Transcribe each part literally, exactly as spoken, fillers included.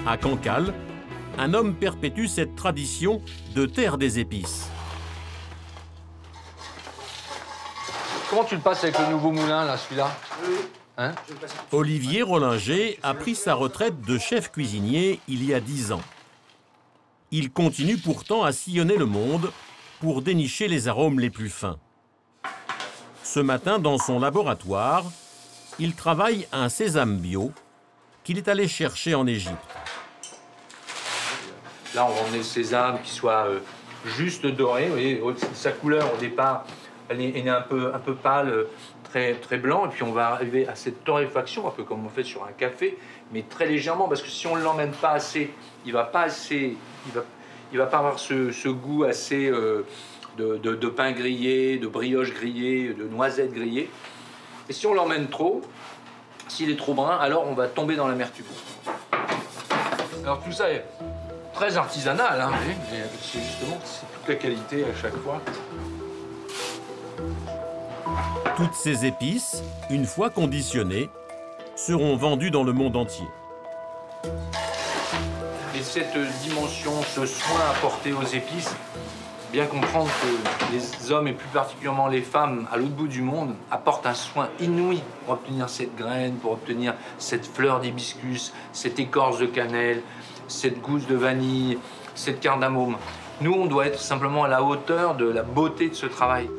À Cancale, un homme perpétue cette tradition de terre des épices. Comment tu le passes avec le nouveau moulin, là, celui-là? Oui. Hein? Olivier Rollinger a pris sa retraite de chef cuisinier il y a dix ans. Il continue pourtant à sillonner le monde pour dénicher les arômes les plus fins. Ce matin, dans son laboratoire, il travaille un sésame bio qu'il est allé chercher en Égypte. Là, on va emmener le sésame qui soit euh, juste doré. Vous voyez, sa couleur, au départ, elle est, elle est un, peu, un peu pâle, très, très blanc. Et puis, on va arriver à cette torréfaction, un peu comme on fait sur un café, mais très légèrement, parce que si on ne l'emmène pas assez, il ne va pas assez... Il va, il va pas avoir ce, ce goût assez euh, de, de, de pain grillé, de brioche grillée, de noisettes grillées. Et si on l'emmène trop, s'il est trop brun, alors on va tomber dans l'amertume. Alors tout ça est très artisanal, hein, mais c'est justement c'est toute la qualité à chaque fois. Toutes ces épices, une fois conditionnées, seront vendues dans le monde entier. Et cette dimension, ce soin apporté aux épices, bien comprendre que les hommes, et plus particulièrement les femmes, à l'autre bout du monde, apportent un soin inouï pour obtenir cette graine, pour obtenir cette fleur d'hibiscus, cette écorce de cannelle, cette gousse de vanille, cette cardamome. Nous, on doit être simplement à la hauteur de la beauté de ce travail.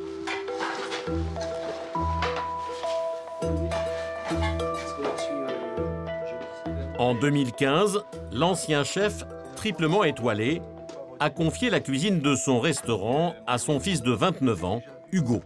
En deux mille quinze, l'ancien chef, triplement étoilé, a confié la cuisine de son restaurant à son fils de vingt-neuf ans, Hugo.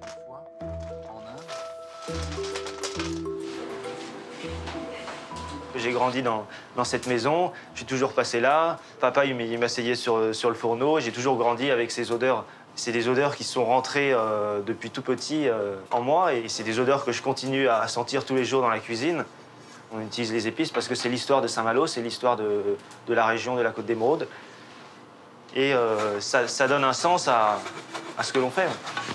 J'ai grandi dans, dans cette maison, je suis toujours passé là. Papa, il m'asseyait sur, sur le fourneau, j'ai toujours grandi avec ces odeurs. C'est des odeurs qui sont rentrées euh, depuis tout petit euh, en moi et c'est des odeurs que je continue à sentir tous les jours dans la cuisine. On utilise les épices parce que c'est l'histoire de Saint-Malo, c'est l'histoire de, de la région de la Côte d'Émeraude. Et euh, ça, ça donne un sens à, à ce que l'on fait.